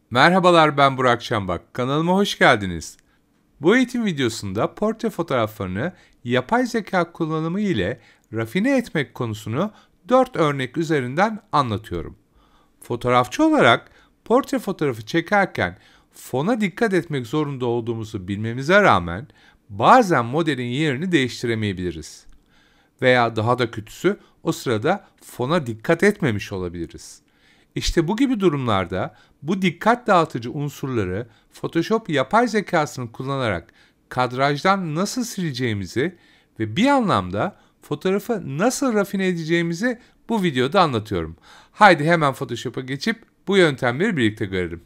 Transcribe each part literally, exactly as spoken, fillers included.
Merhabalar, ben Burak Şambak. Kanalıma hoş geldiniz. Bu eğitim videosunda portre fotoğraflarını yapay zeka kullanımı ile rafine etmek konusunu dört örnek üzerinden anlatıyorum. Fotoğrafçı olarak portre fotoğrafı çekerken fona dikkat etmek zorunda olduğumuzu bilmemize rağmen bazen modelin yerini değiştiremeyebiliriz. Veya daha da kötüsü, o sırada fona dikkat etmemiş olabiliriz. İşte bu gibi durumlarda bu dikkat dağıtıcı unsurları Photoshop yapay zekasını kullanarak kadrajdan nasıl sileceğimizi ve bir anlamda fotoğrafı nasıl rafine edeceğimizi bu videoda anlatıyorum. Haydi hemen Photoshop'a geçip bu yöntemleri birlikte görelim.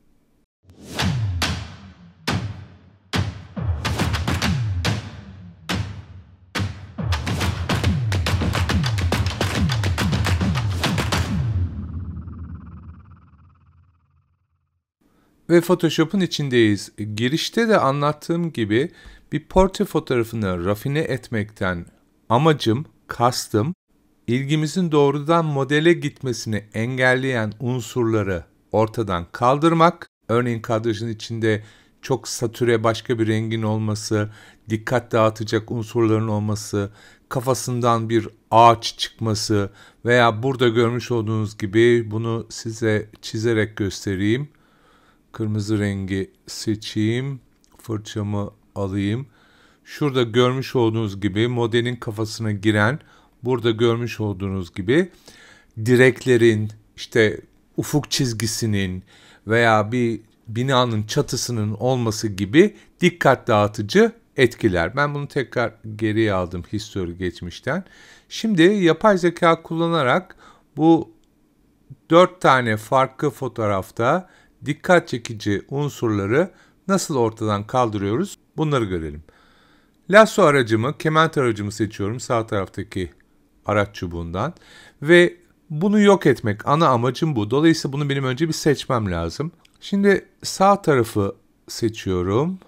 Ve Photoshop'un içindeyiz. Girişte de anlattığım gibi bir portre fotoğrafını rafine etmekten amacım, kastım, ilgimizin doğrudan modele gitmesini engelleyen unsurları ortadan kaldırmak. Örneğin kadrajın içinde çok satüre başka bir rengin olması, dikkat dağıtacak unsurların olması, kafasından bir ağaç çıkması veya burada görmüş olduğunuz gibi bunu size çizerek göstereyim. Kırmızı rengi seçeyim, fırçamı alayım. Şurada görmüş olduğunuz gibi modelin kafasına giren, burada görmüş olduğunuz gibi direklerin, işte ufuk çizgisinin veya bir binanın çatısının olması gibi dikkat dağıtıcı etkiler. Ben bunu tekrar geriye aldım history geçmişten. Şimdi yapay zeka kullanarak bu dört tane farklı fotoğrafta dikkat çekici unsurları nasıl ortadan kaldırıyoruz? Bunları görelim. Lasso aracımı, kement aracımı seçiyorum sağ taraftaki araç çubuğundan ve bunu yok etmek ana amacım bu. Dolayısıyla bunu benim önce bir seçmem lazım. Şimdi sağ tarafı seçiyorum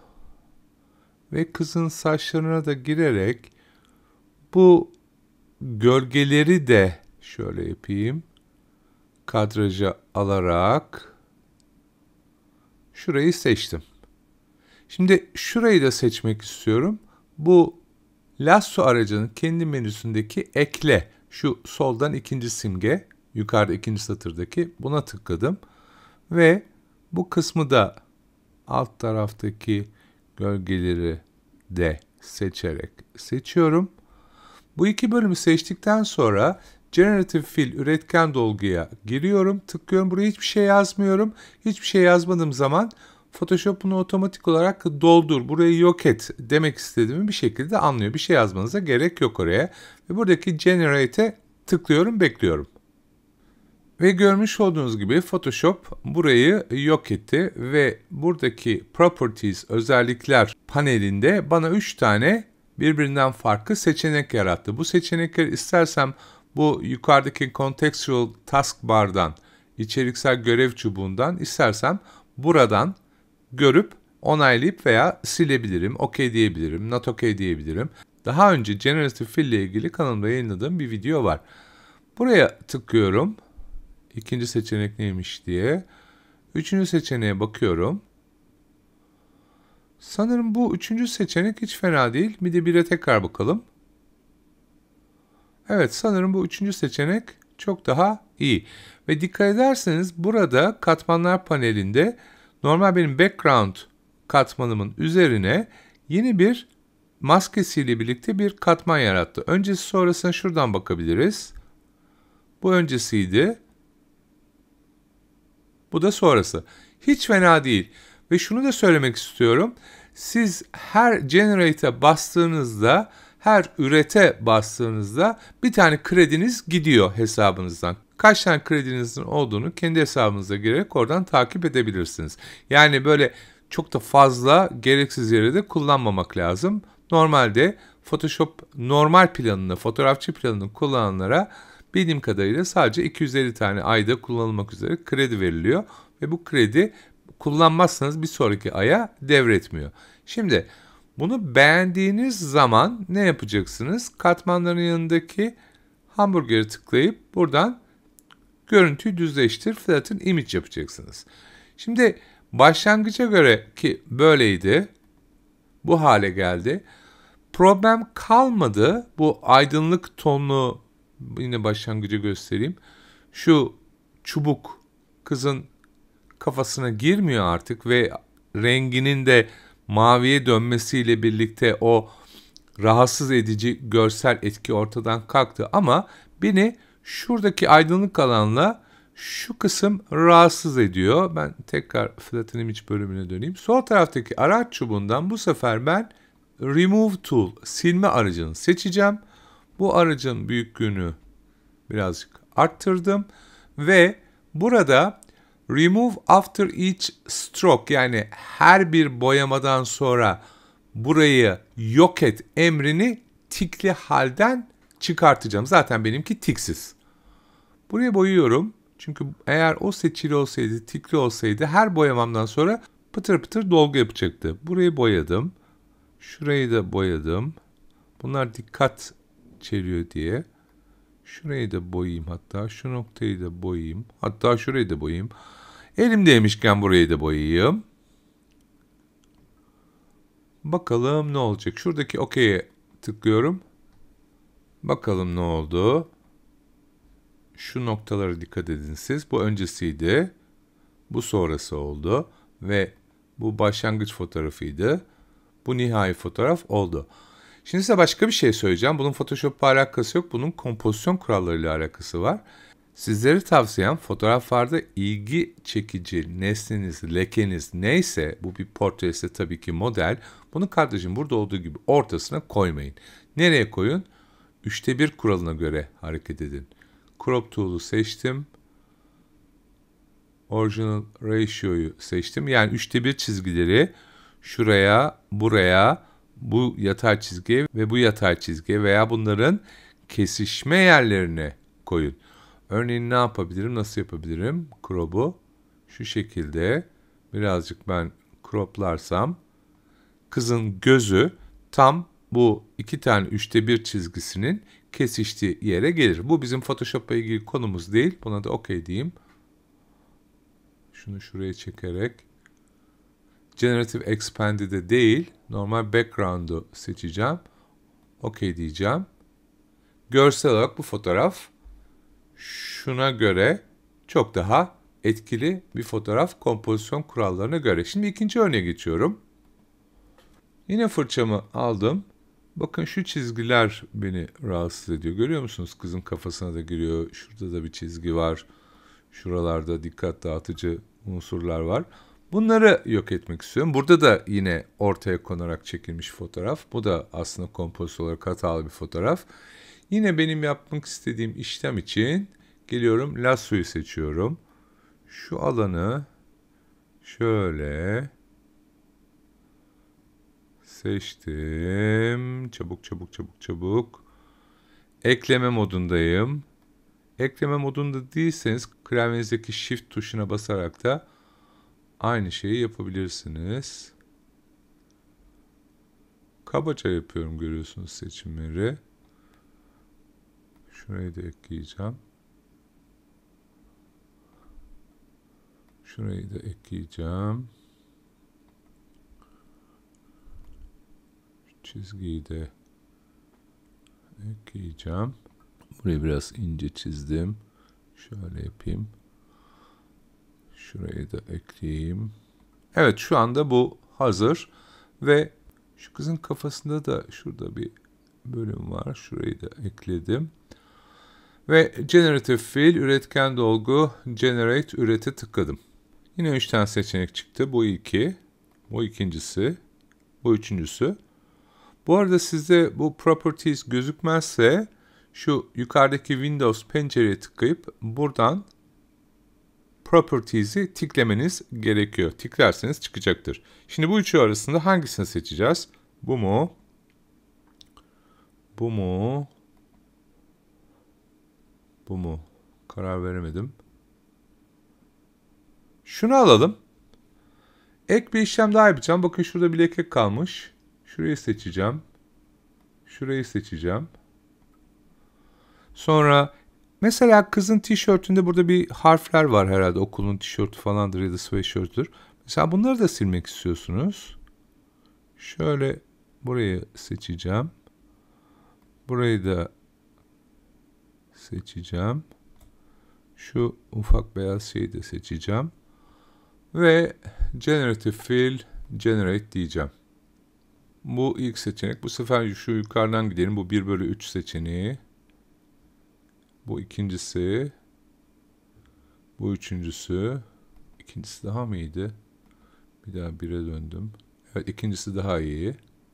ve kızın saçlarına da girerek bu gölgeleri de şöyle yapayım. Kadraja alarak şurayı seçtim. Şimdi şurayı da seçmek istiyorum. Bu lasso aracının kendi menüsündeki ekle, şu soldan ikinci simge, yukarıda ikinci satırdaki, buna tıkladım. Ve bu kısmı da alt taraftaki gölgeleri de seçerek seçiyorum. Bu iki bölümü seçtikten sonra Generative Fill üretken dolguya giriyorum, tıklıyorum. Buraya hiçbir şey yazmıyorum. Hiçbir şey yazmadığım zaman Photoshop bunu otomatik olarak doldur, burayı yok et demek istediğimi bir şekilde anlıyor. Bir şey yazmanıza gerek yok oraya. Ve buradaki Generate'e tıklıyorum, bekliyorum. Ve görmüş olduğunuz gibi Photoshop burayı yok etti ve buradaki Properties, özellikler panelinde bana üç tane birbirinden farklı seçenek yarattı. Bu seçenekleri istersem bu yukarıdaki Contextual Taskbar'dan, içeriksel görev çubuğundan, istersem buradan görüp onaylayıp veya silebilirim, OK diyebilirim, not OK diyebilirim. Daha önce Generative Fill ile ilgili kanalımda yayınladığım bir video var. Buraya tıklıyorum. İkinci seçenek neymiş diye. Üçüncü seçeneğe bakıyorum. Sanırım bu üçüncü seçenek hiç fena değil. Bir de bire tekrar bakalım. Evet, sanırım bu üçüncü seçenek çok daha iyi. Ve dikkat ederseniz burada katmanlar panelinde normal benim background katmanımın üzerine yeni bir maskesiyle birlikte bir katman yarattı. Öncesi sonrasına şuradan bakabiliriz. Bu öncesiydi. Bu da sonrası. Hiç fena değil. Ve şunu da söylemek istiyorum. Siz her Generate'e bastığınızda, her ürete bastığınızda bir tane krediniz gidiyor hesabınızdan. Kaç tane kredinizin olduğunu kendi hesabınıza girerek oradan takip edebilirsiniz. Yani böyle çok da fazla gereksiz yere de kullanmamak lazım. Normalde Photoshop normal planını, fotoğrafçı planını kullananlara bildiğim kadarıyla sadece iki yüz elli tane ayda kullanılmak üzere kredi veriliyor. Ve bu kredi kullanmazsanız bir sonraki aya devretmiyor. Şimdi bunu beğendiğiniz zaman ne yapacaksınız? Katmanların yanındaki hamburgeri tıklayıp buradan görüntüyü düzleştir, flatten image yapacaksınız. Şimdi başlangıca göre ki böyleydi. Bu hale geldi. Problem kalmadı. Bu aydınlık tonlu, yine başlangıcı göstereyim. Şu çubuk kızın kafasına girmiyor artık ve renginin de maviye dönmesiyle birlikte o rahatsız edici görsel etki ortadan kalktı. Ama beni şuradaki aydınlık alanla şu kısım rahatsız ediyor. Ben tekrar flattening image bölümüne döneyim. Sol taraftaki araç çubuğundan bu sefer ben Remove Tool, silme aracını seçeceğim. Bu aracın büyüklüğünü birazcık arttırdım. Ve burada Remove After Each Stroke, yani her bir boyamadan sonra burayı yok et emrini tikli halden çıkartacağım. Zaten benimki tiksiz. Buraya boyuyorum. Çünkü eğer o seçili olsaydı, tikli olsaydı her boyamamdan sonra pıtır pıtır dolgu yapacaktı. Burayı boyadım. Şurayı da boyadım. Bunlar dikkat çeliyor diye. Şurayı da boyayayım hatta. Şu noktayı da boyayayım. Hatta şurayı da boyayayım. Elimdeymişken burayı da boyayayım. Bakalım ne olacak. Şuradaki OK'ye tıklıyorum. Bakalım ne oldu. Şu noktalara dikkat edin siz. Bu öncesiydi. Bu sonrası oldu. Ve bu başlangıç fotoğrafıydı. Bu nihai fotoğraf oldu. Şimdi size başka bir şey söyleyeceğim. Bunun Photoshop'la alakası yok. Bunun kompozisyon kurallarıyla alakası var. Sizlere tavsiyem, fotoğraflarda ilgi çekici nesneniz, lekeniz neyse, bu bir portre ise tabii ki model, bunu kardeşim burada olduğu gibi ortasına koymayın. Nereye koyun? Üçte bir kuralına göre hareket edin. Crop Tool'u seçtim. Original Ratio'yu seçtim. Yani üçte bir çizgileri şuraya, buraya, bu yatay çizgiye ve bu yatay çizgiye veya bunların kesişme yerlerine koyun. Örneğin ne yapabilirim, nasıl yapabilirim? Crop'u şu şekilde birazcık ben croplarsam kızın gözü tam bu iki tane üçte bir çizgisinin kesiştiği yere gelir. Bu bizim Photoshop'la ilgili konumuz değil. Buna da OK diyeyim. Şunu şuraya çekerek. Generative Expand'i de değil, normal background'u seçeceğim. OK diyeceğim. Görsel olarak bu fotoğraf şuna göre çok daha etkili bir fotoğraf kompozisyon kurallarına göre. Şimdi ikinci örneğe geçiyorum. Yine fırçamı aldım. Bakın şu çizgiler beni rahatsız ediyor. Görüyor musunuz? Kızın kafasına da giriyor. Şurada da bir çizgi var. Şuralarda dikkat dağıtıcı unsurlar var. Bunları yok etmek istiyorum. Burada da yine ortaya konarak çekilmiş fotoğraf. Bu da aslında kompozisyon olarak hatalı bir fotoğraf. Yine benim yapmak istediğim işlem için geliyorum, lassoyu seçiyorum. Şu alanı şöyle seçtim. Çabuk çabuk çabuk çabuk. Ekleme modundayım. Ekleme modunda değilseniz klavyenizdeki Shift tuşuna basarak da aynı şeyi yapabilirsiniz. Kabaca yapıyorum, görüyorsunuz seçimleri. Şurayı da ekleyeceğim. Şurayı da ekleyeceğim. Şu çizgiyi de ekleyeceğim. Burayı biraz ince çizdim. Şöyle yapayım. Şurayı da ekleyeyim. Evet, şu anda bu hazır. Ve şu kızın kafasında da şurada bir bölüm var. Şurayı da ekledim. Ve Generative Fill, üretken dolgu, Generate, ürete tıkladım. Yine üç tane seçenek çıktı. Bu iki, bu ikincisi, bu üçüncüsü. Bu arada sizde bu Properties gözükmezse şu yukarıdaki Windows pencereye tıklayıp buradan Properties'i tiklemeniz gerekiyor. Tiklerseniz çıkacaktır. Şimdi bu üçü arasında hangisini seçeceğiz? Bu mu? Bu mu? Bu mu? Karar veremedim. Şunu alalım. Ek bir işlem daha yapacağım. Bakın şurada bir leke kalmış. Şurayı seçeceğim. Şurayı seçeceğim. Sonra Mesela kızın tişörtünde burada bir harfler var herhalde. Okulun tişörtü falandır ya da sweatshirt'tür. Mesela bunları da silmek istiyorsunuz. Şöyle burayı seçeceğim. Burayı da seçeceğim. Şu ufak beyaz şeyi de seçeceğim. Ve Generative Fill Generate diyeceğim. Bu ilk seçenek. Bu sefer şu yukarıdan gidelim. Bu bir bölü üç seçeneği. Bu ikincisi. Bu üçüncüsü. İkincisi daha mı iyiydi? Bir daha bire döndüm. Evet, ikincisi daha iyi.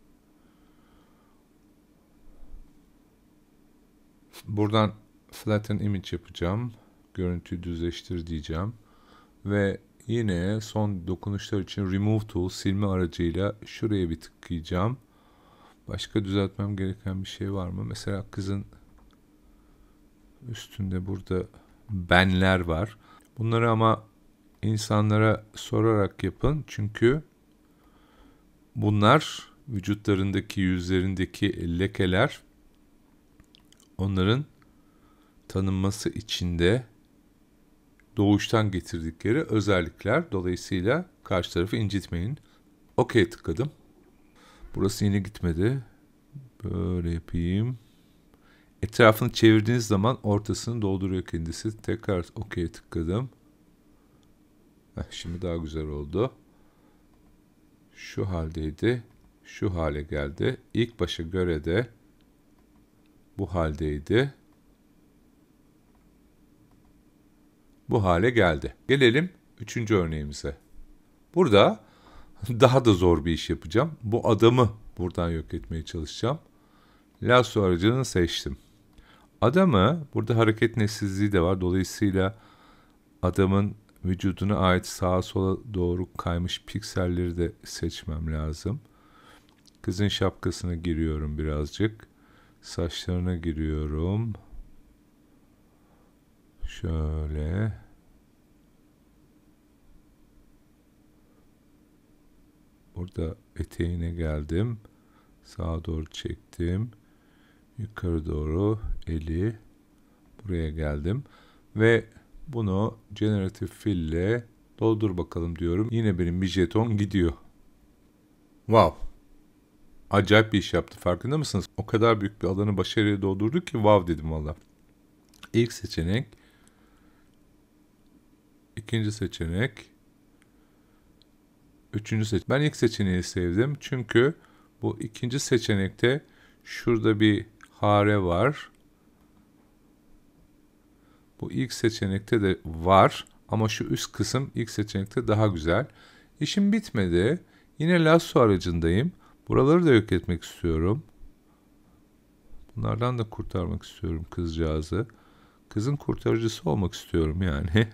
Buradan Flatten Image yapacağım. Görüntüyü düzleştir diyeceğim. Ve yine son dokunuşlar için Remove Tool silme aracıyla şuraya bir tıklayacağım. Başka düzeltmem gereken bir şey var mı? Mesela kızın üstünde burada benler var. Bunları ama insanlara sorarak yapın. Çünkü bunlar vücutlarındaki, yüzlerindeki lekeler onların tanınması için de doğuştan getirdikleri özellikler. Dolayısıyla karşı tarafı incitmeyin. OK tıkladım. Burası yine gitmedi. Böyle yapayım. Etrafını çevirdiğiniz zaman ortasını dolduruyor kendisi. Tekrar OK'ye tıkladım. Heh, şimdi daha güzel oldu. Şu haldeydi. Şu hale geldi. İlk başa göre de bu haldeydi. Bu hale geldi. Gelelim üçüncü örneğimize. Burada daha da zor bir iş yapacağım. Bu adamı buradan yok etmeye çalışacağım. Lasso aracını seçtim. Adamı, burada hareket nesnelliği de var. Dolayısıyla adamın vücuduna ait sağa sola doğru kaymış pikselleri de seçmem lazım. Kızın şapkasına giriyorum birazcık. Saçlarına giriyorum. Şöyle. Burada eteğine geldim. Sağa doğru çektim. Yukarı doğru eli. Buraya geldim. Ve bunu Generative Fill ile doldur bakalım diyorum. Yine benim bir jeton gidiyor. Wow. Acayip bir iş yaptı. Farkında mısınız? O kadar büyük bir alanı başarıyla doldurdu ki wow dedim valla. İlk seçenek. İkinci seçenek. Üçüncü seçenek. Ben ilk seçeneği sevdim. Çünkü bu ikinci seçenekte şurada bir hare var. Bu ilk seçenekte de var. Ama şu üst kısım ilk seçenekte daha güzel. İşim bitmedi. Yine lasso aracındayım. Buraları da yok etmek istiyorum. Bunlardan da kurtarmak istiyorum kızcağızı. Kızın kurtarıcısı olmak istiyorum yani.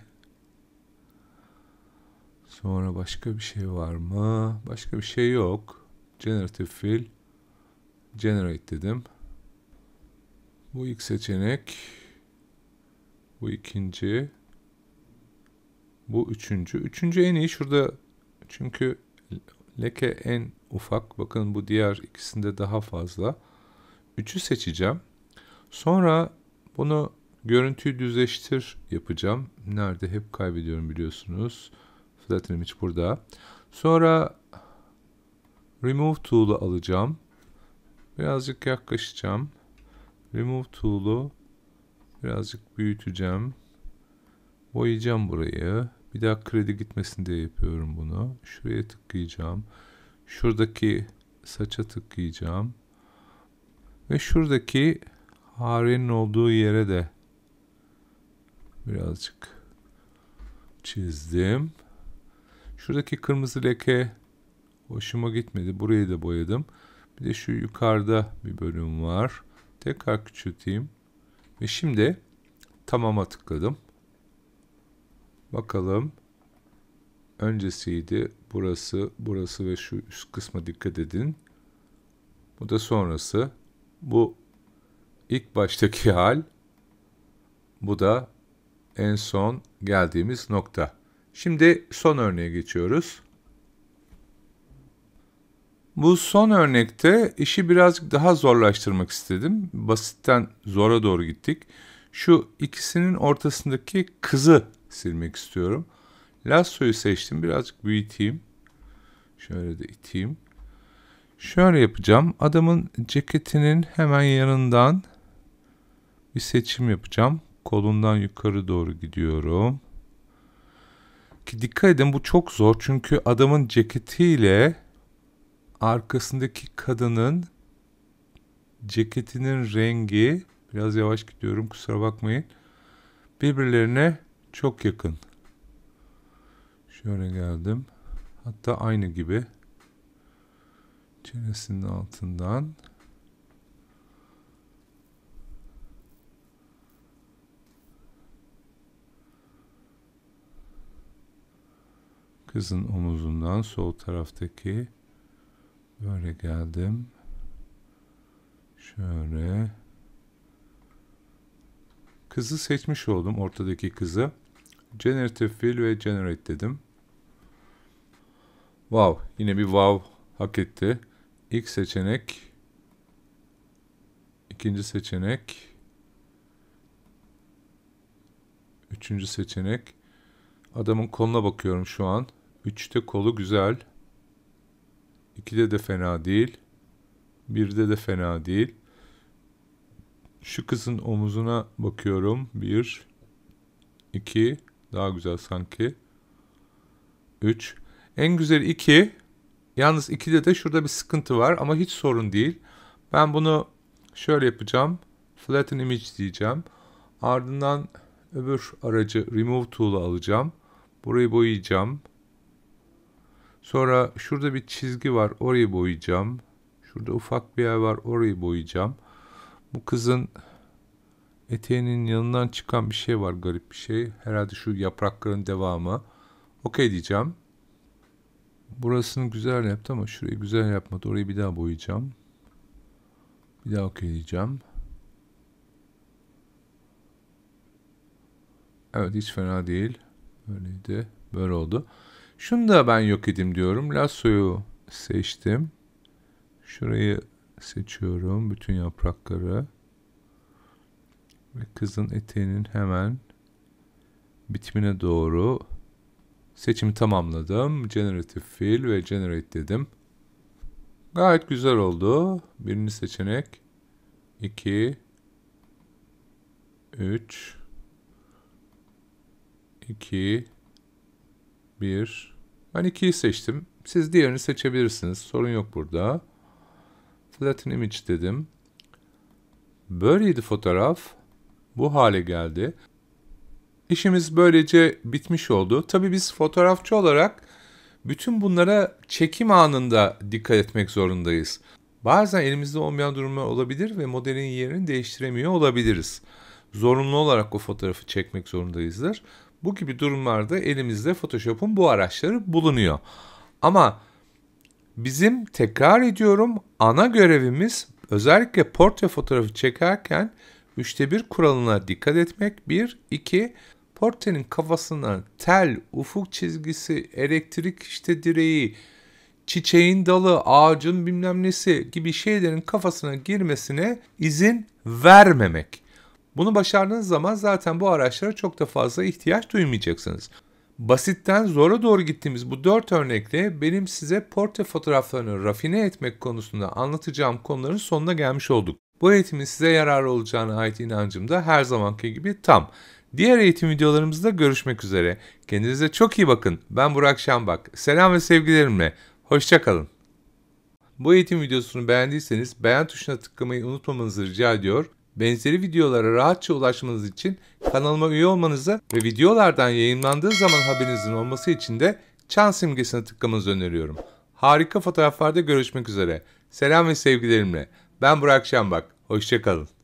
Sonra başka bir şey var mı? Başka bir şey yok. Generative Fill. Generate dedim. Bu ilk seçenek. Bu ikinci. Bu üçüncü. Üçüncü en iyi. Şurada çünkü leke en ufak. Bakın bu diğer ikisinde daha fazla. Üçü seçeceğim. Sonra bunu görüntüyü düzleştir yapacağım. Nerede? Hep kaybediyorum biliyorsunuz. Flatten Image burada. Sonra Remove Tool'u alacağım. Birazcık yaklaşacağım. Remove Tool'u birazcık büyüteceğim. Boyayacağım burayı. Bir daha kredi gitmesin diye yapıyorum bunu. Şuraya tıklayacağım. Şuradaki saça tıklayacağım. Ve şuradaki harenin olduğu yere de birazcık çizdim. Şuradaki kırmızı leke hoşuma gitmedi. Burayı da boyadım. Bir de şu yukarıda bir bölüm var. Tekrar küçülteyim. Ve şimdi tamama tıkladım. Bakalım. Öncesiydi. Burası, burası ve şu üst kısma dikkat edin. Bu da sonrası. Bu ilk baştaki hal. Bu da en son geldiğimiz nokta. Şimdi son örneğe geçiyoruz. Bu son örnekte işi birazcık daha zorlaştırmak istedim. Basitten zora doğru gittik. Şu ikisinin ortasındaki kızı silmek istiyorum. Lassoyu seçtim. Birazcık büyüteyim. Şöyle de iteyim. Şöyle yapacağım. Adamın ceketinin hemen yanından bir seçim yapacağım. Kolundan yukarı doğru gidiyorum. Ki dikkat edin, bu çok zor çünkü adamın ceketiyle arkasındaki kadının ceketinin rengi, biraz yavaş gidiyorum kusura bakmayın, birbirlerine çok yakın. Şöyle geldim. Hatta aynı gibi. Çenesinin altından. Kızın omuzundan sol taraftaki böyle geldim. Şöyle. Kızı seçmiş oldum, ortadaki kızı. Generative Fill ve Generate dedim. Wow, yine bir wow hak etti. İlk seçenek, ikinci seçenek, üçüncü seçenek. Adamın koluna bakıyorum şu an. Üçte kolu güzel. İkide de fena değil. Birde de fena değil. Şu kızın omuzuna bakıyorum. Bir, iki, daha güzel sanki. Üç. En güzel iki. Yalnız ikide de şurada bir sıkıntı var ama hiç sorun değil. Ben bunu şöyle yapacağım. Flatten Image diyeceğim. Ardından öbür aracı Remove Tool'u alacağım. Burayı boyayacağım. Sonra şurada bir çizgi var. Orayı boyayacağım. Şurada ufak bir yer var. Orayı boyayacağım. Bu kızın eteğinin yanından çıkan bir şey var. Garip bir şey. Herhalde şu yaprakların devamı. Okey diyeceğim. Burasını güzel yaptı ama şurayı güzel yapmadı. Orayı bir daha boyayacağım. Bir daha okey diyeceğim. Evet, hiç fena değil. Böyleydi. Böyle oldu. Şunu da ben yok edeyim diyorum. Lassoyu seçtim. Şurayı seçiyorum. Bütün yaprakları. Ve kızın eteğinin hemen bitimine doğru seçimi tamamladım. Generative Fill ve Generate dedim. Gayet güzel oldu. Birinci seçenek. iki, üç, iki, bir. Ben ikiyi seçtim. Siz diğerini seçebilirsiniz. Sorun yok burada. Flatten Image dedim. Böyleydi fotoğraf. Bu hale geldi. İşimiz böylece bitmiş oldu. Tabii biz fotoğrafçı olarak bütün bunlara çekim anında dikkat etmek zorundayız. Bazen elimizde olmayan durumlar olabilir ve modelin yerini değiştiremiyor olabiliriz. Zorunlu olarak o fotoğrafı çekmek zorundayızdır. Bu gibi durumlarda elimizde Photoshop'un bu araçları bulunuyor. Ama bizim, tekrar ediyorum, ana görevimiz özellikle portre fotoğrafı çekerken üçte bir kuralına dikkat etmek. Bir, iki, portrenin kafasına tel, ufuk çizgisi, elektrik işte direği, çiçeğin dalı, ağacın bilmem nesi gibi şeylerin kafasına girmesine izin vermemek. Bunu başardığınız zaman zaten bu araçlara çok da fazla ihtiyaç duymayacaksınız. Basitten zora doğru gittiğimiz bu dört örnekle benim size portre fotoğraflarını rafine etmek konusunda anlatacağım konuların sonuna gelmiş olduk. Bu eğitimin size yararlı olacağına ait inancım da her zamanki gibi tam. Diğer eğitim videolarımızda görüşmek üzere. Kendinize çok iyi bakın. Ben Burak Şambak. Selam ve sevgilerimle. Hoşça kalın. Bu eğitim videosunu beğendiyseniz beğen tuşuna tıklamayı unutmamanızı rica ediyor. Benzeri videolara rahatça ulaşmanız için kanalıma üye olmanızı ve videolardan yayınlandığı zaman haberinizin olması için de çan simgesine tıklamanızı öneriyorum. Harika fotoğraflarda görüşmek üzere. Selam ve sevgilerimle. Ben Burak Şambak. Hoşça kalın.